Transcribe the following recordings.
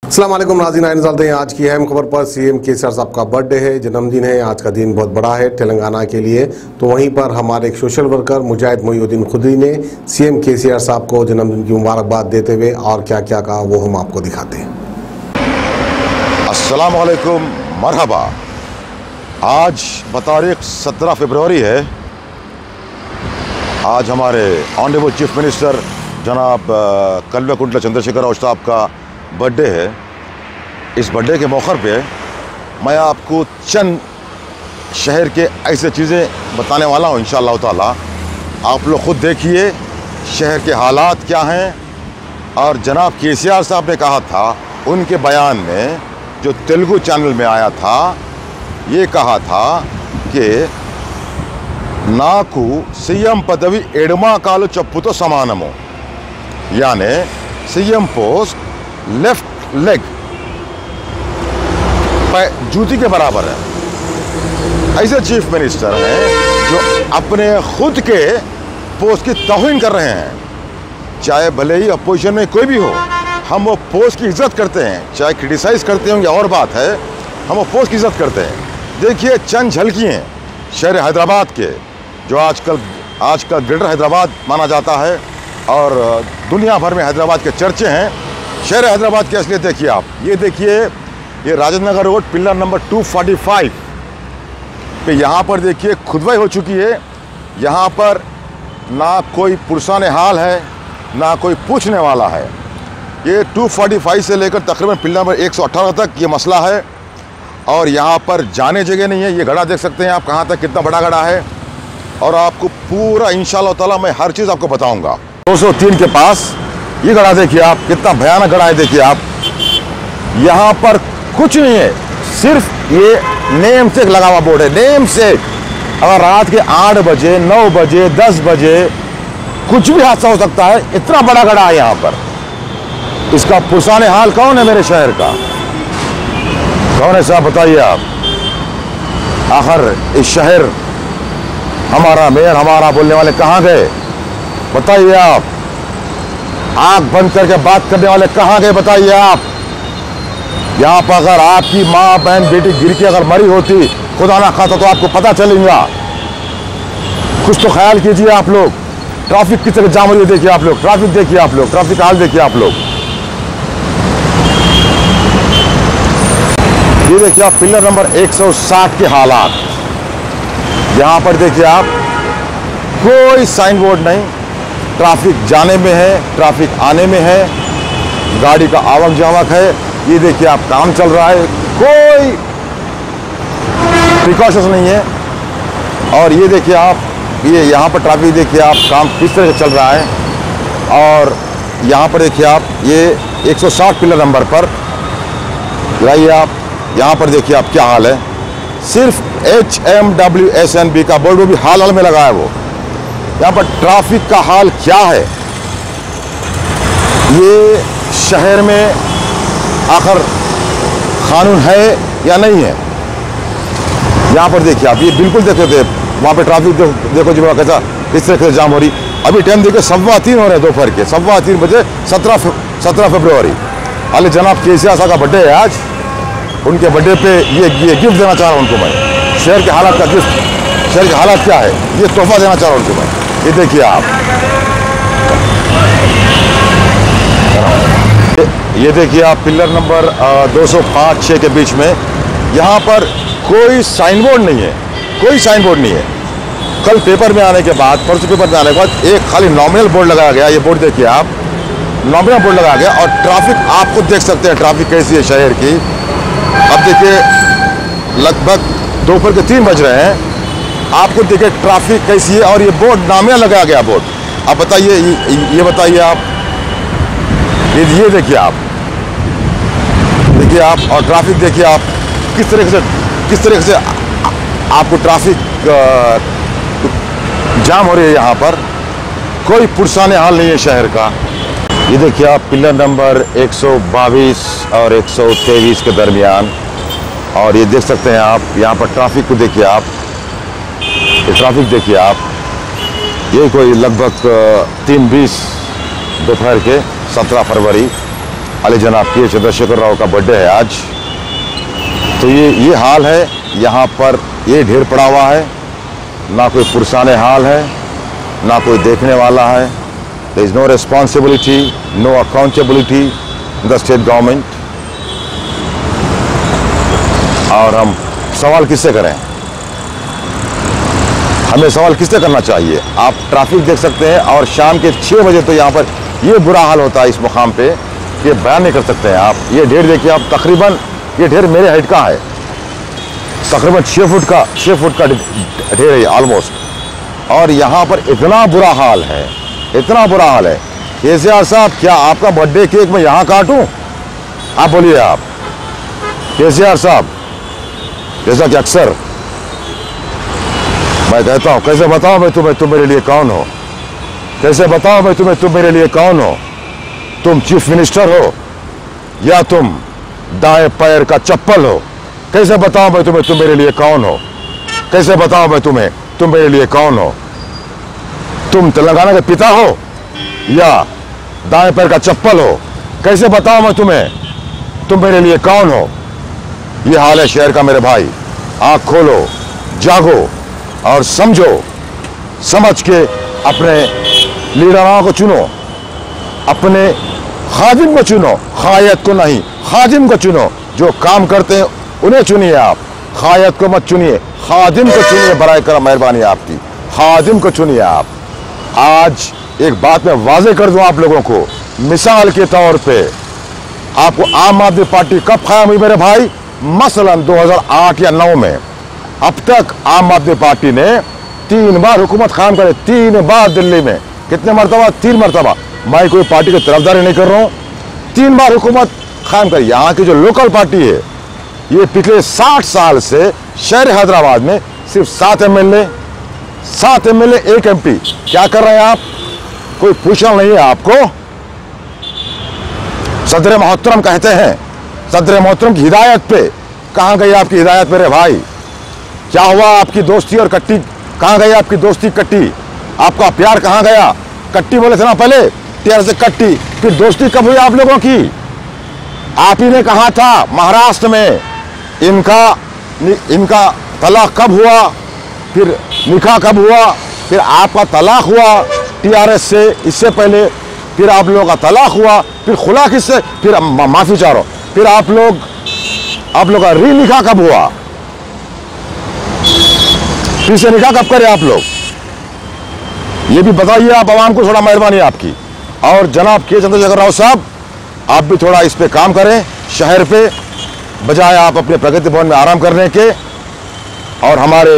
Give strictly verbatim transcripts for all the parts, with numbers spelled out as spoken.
अस्सलाम वालेकुम नाज़रीन, आइए चलते हैं आज की अहम खबर पर। सीएम केसीआर साहब का बर्थडे है, जन्मदिन है। आज का दिन बहुत बड़ा है तेलंगाना के लिए। तो वहीं पर हमारे एक सोशल वर्कर मुजाहिद मोइनुद्दीन खुदरी ने सीएम केसीआर साहब को जन्मदिन की मुबारकबाद देते हुए और क्या क्या कहा वो हम आपको दिखाते हैं। अस्सलाम वालेकुम, मरहबा। आज बतारीख सत्रह फरवरी है। आज हमारे ऑनरेबल चीफ मिनिस्टर जनाब कल्वेकुंटला चंद्रशेखर राव साहब का बर्थडे है। इस बर्थडे के मौके पे मैं आपको चंद शहर के ऐसे चीज़ें बताने वाला हूँ इंशाअल्लाह ताला। आप लोग ख़ुद देखिए शहर के हालात क्या हैं। और जनाब केसीआर साहब ने कहा था उनके बयान में, जो तेलुगु चैनल में आया था, ये कहा था कि नाकू सीएम पदवी एडमा कालु चप्पुतो समानमो, यानी सीएम पोस्ट लेफ्ट लेग जूती के बराबर है। ऐसे चीफ मिनिस्टर हैं जो अपने खुद के पोस्ट की तौहीन कर रहे हैं। चाहे भले ही अपोजिशन में कोई भी हो, हम वो पोस्ट की इज्जत करते हैं। चाहे क्रिटिसाइज करते होंगे और बात है, हम वो पोस्ट की इज्जत करते हैं। देखिए चंद झलकियाँ शहर हैदराबाद के, जो आजकल आजकल ग्रेटर हैदराबाद माना जाता है और दुनिया भर में हैदराबाद के चर्चे हैं। शहर हैदराबाद की असलियत देखिए आप। ये देखिए, ये Rajendra Nagar road pillar number दो सौ पैंतालीस पे यहाँ पर देखिए खुदवाई हो चुकी है। यहाँ पर ना कोई पुरसान हाल है, ना कोई पूछने वाला है। ये दो सौ पैंतालीस से लेकर तकरीबन पिलर नंबर एक सौ अठारह तक ये मसला है। और यहाँ पर जाने जगह नहीं है। ये गड़ा देख सकते हैं आप कहाँ तक, कितना बड़ा गड़ा है। और आपको पूरा इंशाअल्लाह ताला मैं हर चीज़ आपको बताऊँगा। दो सौ तीन के पास ये गड़ा देखिए आप, कितना भयानक गड़ा है। देखिए आप, यहाँ पर कुछ नहीं है, सिर्फ ये नेम से लगा हुआ बोर्ड है, नेम से। अगर रात के आठ बजे नौ बजे दस बजे कुछ भी हादसा हो सकता है, इतना बड़ा गड़ा है यहाँ पर। इसका पुरसान हाल कौन है मेरे शहर का? कौन है साहब, बताइए आप। आखिर इस शहर, हमारा मेयर, हमारा बोलने वाले कहाँ गए? बताइए आप। आंख बंद करके बात करने वाले कहाँ गए? बताइए आप। यहाँ पर अगर आपकी माँ बहन बेटी गिर के अगर मरी होती, खुदा ना खाता, तो आपको पता चलेगा। कुछ तो ख्याल कीजिए आप लोग। ट्रैफिक किस तरह जाम हो रही है देखिए आप लोग। ट्रैफिक देखिए आप लोग, ट्रैफिक हाल देखिए आप लोग। ये देखिए आप पिलर नंबर एक सौ साठ के हालात। यहाँ पर देखिए आप, कोई साइन बोर्ड नहीं। ट्रैफिक जाने में है, ट्रैफिक आने में है, गाड़ी का आवक जावक है। ये देखिए आप, काम चल रहा है, कोई प्रिकॉशंस नहीं है। और ये देखिए आप, ये यहाँ पर ट्रैफिक देखिए आप, काम किस तरह से चल रहा है। और यहाँ पर देखिए आप, ये एक सौ साठ पिलर नंबर पर लाइए आप। यहाँ पर देखिए आप क्या हाल है। सिर्फ H M W S N B का बोर्ड भी हाल हाल में लगा है वो। यहाँ पर ट्रैफिक का हाल क्या है? ये शहर में आखिर कानून है या नहीं है? यहाँ पर देखिए आप, ये बिल्कुल देखे थे वहाँ पे ट्रैफिक देखो, देखो जी कैसा किस तरह से जाम हो रही। अभी टाइम देखिए सवा तीन हो रहे हैं दोपहर के, सवा तीन बजे सत्रह सत्रह फरवरी। हाल जनाब केसीआर साहब का बर्थडे है आज। उनके बर्थडे पे ये ये गिफ्ट देना चाह रहा हूँ उनको मैं। शहर के हालात का गिफ्ट, शहर के हालात क्या है, ये तोहफा देना चाह रहा हूँ उनको मैं। ये देखिए आप, ये देखिए आप पिलर नंबर दो सौ पाँच छः के बीच में यहाँ पर कोई साइन बोर्ड नहीं है, कोई साइन बोर्ड नहीं है। कल पेपर में आने के बाद, परसों पेपर में आने के बाद एक खाली नॉमिनल बोर्ड लगाया गया। ये बोर्ड देखिए आप, नॉमिनल बोर्ड लगाया गया। और ट्रैफिक आपको देख सकते हैं, ट्रैफिक कैसी है शहर की। अब देखिए लगभग दोपहर के तीन बज रहे हैं, आपको देखिए ट्रैफिक कैसी है। और ये बोर्ड नॉमिनल लगाया गया बोर्ड। आप बताइए, ये बताइए आप, ये ये देखिए आप, देखिए आप। और ट्रैफिक देखिए आप किस तरीके से, किस तरीके से आपको ट्रैफिक जाम हो रही है। यहाँ पर कोई पुरसान हाल नहीं है शहर का। ये देखिए आप पिलर नंबर एक सौ बाईस और एक सौ तेईस के दरमियान। और ये देख सकते हैं आप, यहाँ पर ट्रैफिक को देखिए आप, ये ट्रैफिक देखिए आप। ये कोई लगभग तीन बीस दोपहर के सत्रह फरवरी। अली जनाब के चंद्रशेखर राव का बर्थडे है आज। तो ये ये हाल है, यहाँ पर ये ढेर पड़ा हुआ है, ना कोई पुरसाने हाल है, ना कोई देखने वाला है। There is no responsibility, no accountability in the state government. और हम सवाल किससे करें? हमें सवाल किससे करना चाहिए? आप ट्रैफिक देख सकते हैं और शाम के छः बजे तो यहाँ पर ये बुरा हाल होता है इस मुकाम पे कि बयान नहीं कर सकते हैं आप। ये ढेर देखिए आप, तकरीबन ये ढेर मेरे हाइट का है, तकरीबन छः फुट का छः फुट का ढेर है ऑलमोस्ट। और यहाँ पर इतना बुरा हाल है, इतना बुरा हाल है। केसीआर साहब, क्या आपका बर्थडे केक मैं यहाँ काटूँ? आप बोलिए आप केसीआर साहब। जैसा कि अक्सर मैं कहता हूँ, कैसे बताओ मैं तुम्हें तुम मेरे लिए कौन हो? कैसे बताओ मैं तुम्हें तुम मेरे लिए कौन हो? तुम चीफ मिनिस्टर हो या तुम दाएं पैर का चप्पल हो? कैसे बताओ मैं तुम्हें तुम मेरे लिए कौन हो? कैसे बताओ मैं तुम्हें तुम मेरे लिए कौन हो? तुम तेलंगाना के पिता हो या दाएं पैर का चप्पल हो? कैसे बताओ मैं तुम्हें तुम मेरे लिए कौन हो? ये हाल है शहर का मेरे भाई। आंख खोलो, जागो और समझो, समझ के अपने लीडरों को चुनो, अपने खादिम को चुनो, खायत को नहीं, खादिम को चुनो। जो काम करते हैं उन्हें चुनिए आप, खायत को मत चुनिए, खादिम को चुनिए। बराए करम मेहरबानी आपकी, खादिम को चुनिए आप। आज एक बात मैं वाजे कर दूं आप लोगों को, मिसाल के तौर पे आपको आम आदमी पार्टी कब कायम हुई मेरे भाई? मसलन दो हज़ार आठ या नौ में। अब तक आम आदमी पार्टी ने तीन बार हुकूमत कायम करे, तीन बार दिल्ली में। कितने मरतबा? तीन मरतबा। मैं कोई पार्टी की तरफदारी नहीं कर रहा हूँ, तीन बार हुकूमत कायम कर। यहाँ की जो लोकल पार्टी है, ये पिछले साठ साल से शहर हैदराबाद में सिर्फ सात एम एल ए सात एम एल ए एक एम पी। क्या कर रहे हैं आप? कोई पूछना नहीं है आपको। सदर मोहतरम कहते हैं, सदर मोहतरम की हिदायत पे कहाँ गई आपकी हिदायत मेरे भाई? क्या हुआ आपकी दोस्ती और कट्टी? कहाँ गई आपकी दोस्ती कट्टी? आपका प्यार कहाँ गया? कट्टी बोले थे ना पहले, प्यार से कट्टी, फिर दोस्ती कब हुई आप लोगों की? आप ही ने कहा था महाराष्ट्र में इनका इनका तलाक कब हुआ, फिर निकाह कब हुआ, फिर आपका तलाक हुआ टीआरएस से, इससे पहले फिर आप लोगों का तलाक हुआ, फिर खुला किससे, फिर मा, माफी चाह रहा हूं, फिर आप लोग आप लोग का री निकाह कब हुआ? फिर से निकाह कब करे आप लोग? ये भी बताइए आप आवाम को, थोड़ा मेहरबानी आपकी। और जनाब के चंद्रशेखर राव साहब, आप भी थोड़ा इस पे काम करें शहर पे, बजाय आप अपने प्रगति भवन में आराम करने के। और हमारे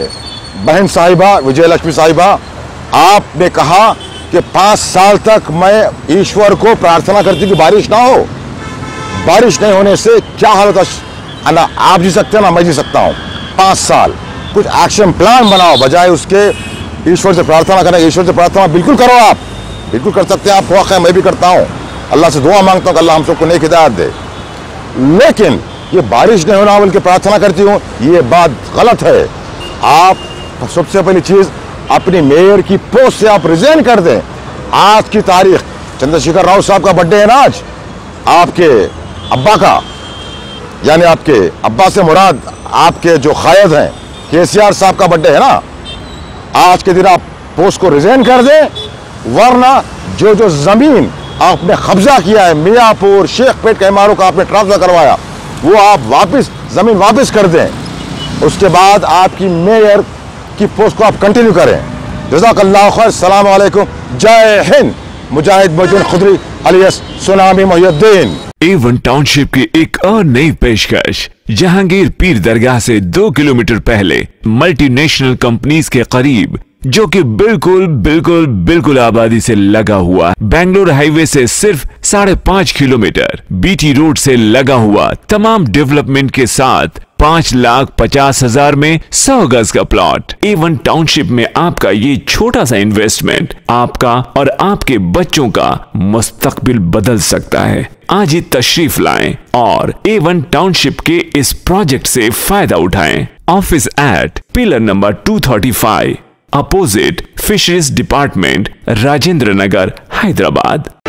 बहन साहिबा विजय लक्ष्मी साहिबा, आपने कहा कि पाँच साल तक मैं ईश्वर को प्रार्थना करती कि बारिश ना हो। बारिश नहीं होने से क्या हाल होता? ना आप जी सकते हैं ना मैं जी सकता हूँ। पाँच साल कुछ एक्शन प्लान बनाओ, बजाय उसके ईश्वर से प्रार्थना करें। ईश्वर से प्रार्थना बिल्कुल करो, आप बिल्कुल कर सकते हैं, आपको हक है, मैं भी करता हूँ। अल्लाह से दुआ मांगता हूँ कि अल्लाह हम सबको नेक हिदायत दे। लेकिन ये बारिश नहीं होना बल्कि प्रार्थना करती हूँ, ये बात गलत है। आप सबसे पहली चीज़ अपनी मेयर की पोस्ट से आप रिजाइन कर दें। आज की तारीख चंद्रशेखर राव साहब का बर्थडे है ना आज, आपके अब्बा का, यानी आपके अब्बा से मुराद आपके जो कायद हैं केसीआर साहब का बर्थडे है ना। आज के दिन आप पोस्ट को रिजाइन कर दें, वरना जो जो जमीन आपने कब्जा किया है, मियाँपुर शेखपेट के इमारों का आपने ट्रांसफर करवाया, वो आप वापस जमीन वापस कर दें। उसके बाद आपकी मेयर की पोस्ट को आप कंटिन्यू करें। जज़ाकल्लाह खैर। सलाम अलैकुम, जय हिंद। Mujahid Mohiuddin Khudri alias tsunami Mohiuddin. A one township की एक और नई पेशकश। जहांगीर पीर दरगाह से दो किलोमीटर पहले मल्टीनेशनल कंपनीज के करीब, जो कि बिल्कुल बिल्कुल बिल्कुल आबादी से लगा हुआ, बेंगलोर हाईवे से सिर्फ साढ़े पांच किलोमीटर, बीटी रोड से लगा हुआ, तमाम डेवलपमेंट के साथ पांच लाख पचास हजार में सौ गज का प्लॉट। ए वन टाउनशिप में आपका ये छोटा सा इन्वेस्टमेंट आपका और आपके बच्चों का मुस्तकबिल बदल सकता है। आज ही तशरीफ लाएं और ए वन टाउनशिप के इस प्रोजेक्ट से फायदा उठाएं। Office at pillar number two thirty five, opposite fisheries department, Rajendra Nagar, Hyderabad.